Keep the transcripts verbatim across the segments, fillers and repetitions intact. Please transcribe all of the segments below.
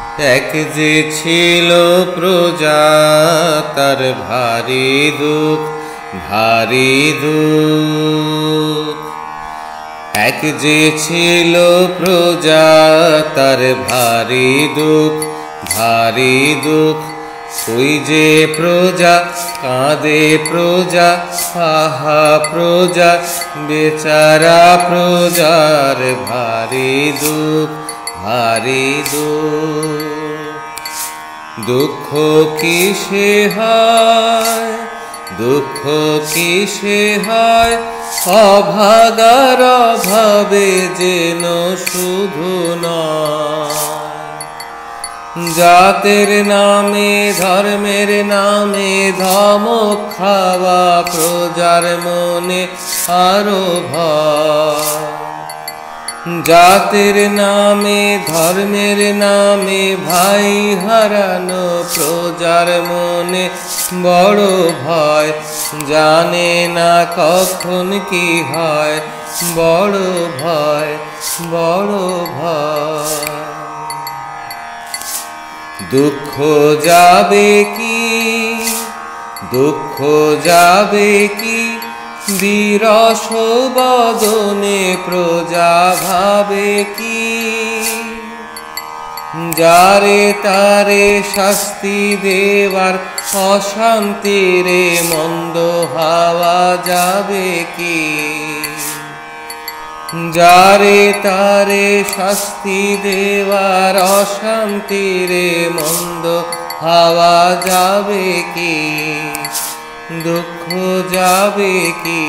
এক যে ছিল প্রজা তার ভারী দুঃখ ভারী দুঃখ। এক যে ছিল প্রজা তার ভারী দুঃখ ভারী দুঃখ। ওই যে প্রজা কাঁদে প্রজা আহা প্রজা বেচারা প্রজার ভারী দুঃখ ভারী দুঃখ। দুঃখ কিসে হয় দুঃখ কিসে হয় অভাগার অভাবে যেন শুধু নয়। জাতের নামে ধর্মের নামে ধমক খাওয়া প্রজার মনে আরো ভয়। জাতের নামে ধর্মের নামে ভাই হারানো প্রজার মনে বড় ভয়। জানে না কখন কি হয় বড় ভয় বড় ভয়। দুঃখ যাবে কি দুঃখ যাবে কি বিরস বদনে প্রজা ভাবে কি। যারে তারে শাস্তি দেওয়ার অশান্তিরে মন্দ হাওয়া যাবে কি। যারে তারে শাস্তি দেওয়ার অশান্তিরে মন্দ হাওয়া যাবে কি। দুঃখ যাবে কি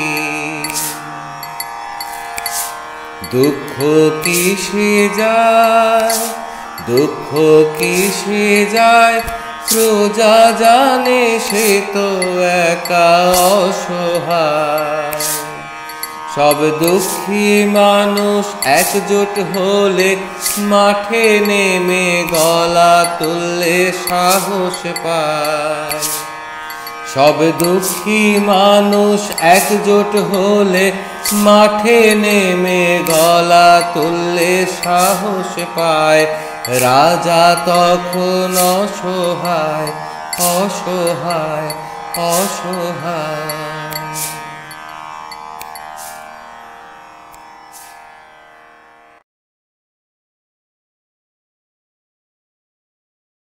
দুঃখ কিসে যায় দুঃখ কিসে যায় প্রজা জানে সে তো একা অসহায়। সব দুঃখী মানুষ একজোট হলে মাঠে নেমে গলা তুললে সাহস পায়। সব দুঃখী মানুষ একজোট হলে মাঠে নেমে গলা তুললে সাহস পায়। রাজা তখন অসহায় অসহায় অসহায়।